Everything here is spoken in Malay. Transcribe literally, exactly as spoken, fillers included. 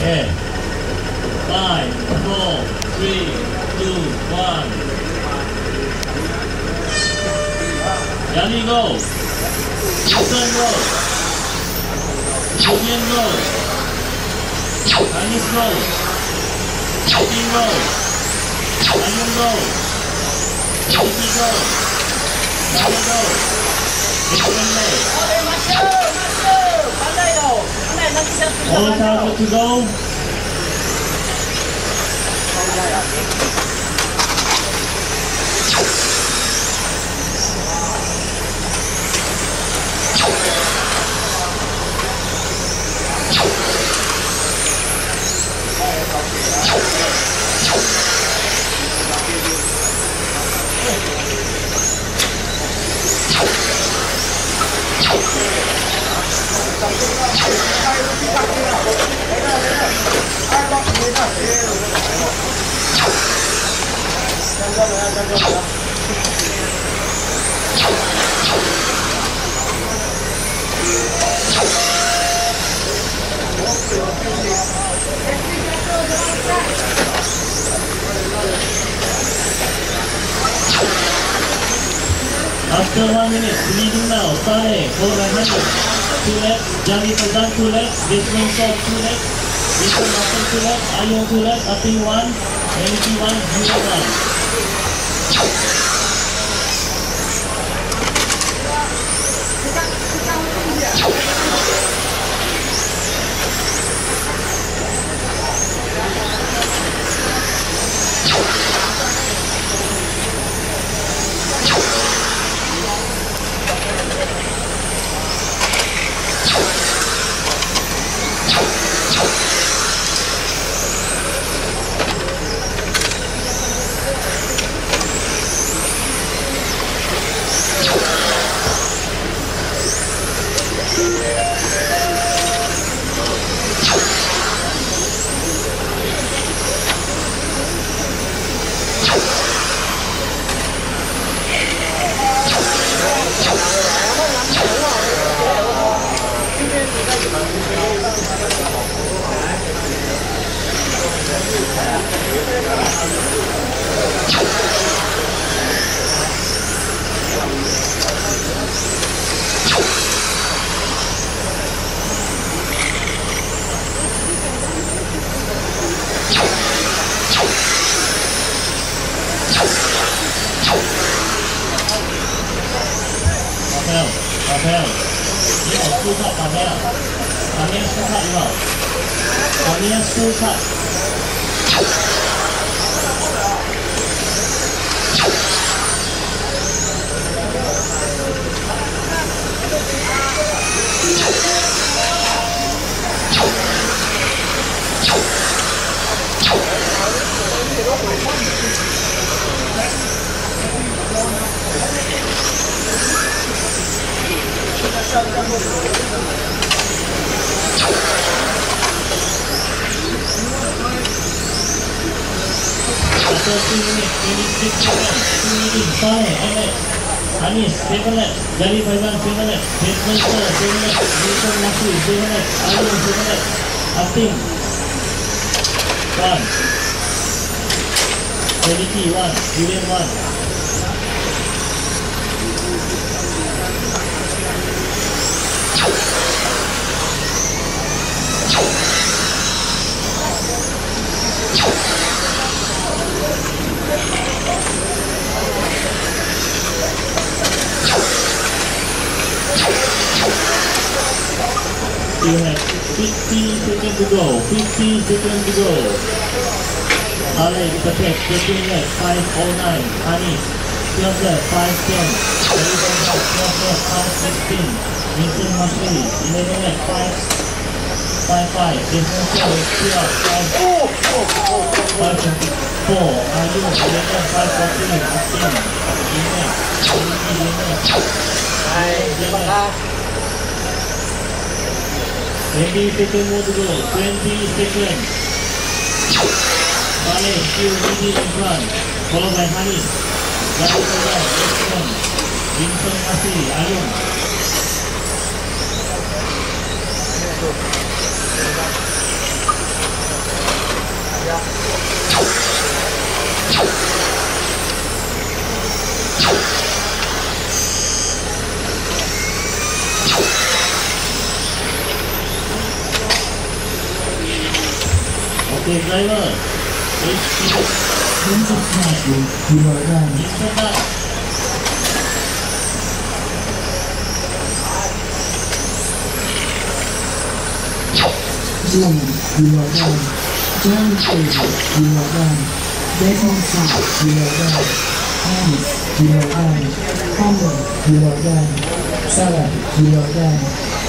Okay. Five, four, three, two, one. Yanni go. Wilson go. Julian go. Anis go. Tim go. Ayun go. Ricky go. Dali go. Wilson go. All time to go. After one minute, leading now, Saleh, four right handed, two left, Jami Fazan, two left, Desmond Shop, two left, Desmond Martin, two left, Ayong, two left, Ating, one, Eniki, one, zero, one. Rafael, ini mau full cut Rafael. Kami yang full cut juga. Kami yang full cut. After two minutes, twenty-six seconds, two minutes, Saleh, Alex, Anis, seven laps, Jali Faizan, seven laps, Desmond Shah, seven laps, Wilson Nasir, seven laps, Ayun, seven laps, Atim, one, Eniki, one, Julian, one. You have fifty seconds to go. fifty seconds to go. Saleh di petek. thirteen left. five oh nine. Anis. twelve left. five ten. Elizabeth House. twelve left. five sixteen. Vincent Masri. eleven left. five five five. Desmond Shah. twelve. five five twenty-four. Ayun. eleven. five fourteen. fifteen. Lima. Lima. twenty seconds more to go. twenty seconds. Saleh still leading in front, followed by Hanis. Jali Faizan, Desmond, Vincent Masri, Ayun. Okay, driver. H P. twenty-five kilograms. Instructor. Jane kilograms. John Taylor kilograms. Desmond South kilograms. Thomas kilograms. Cameron kilogram. Sarah kilogram.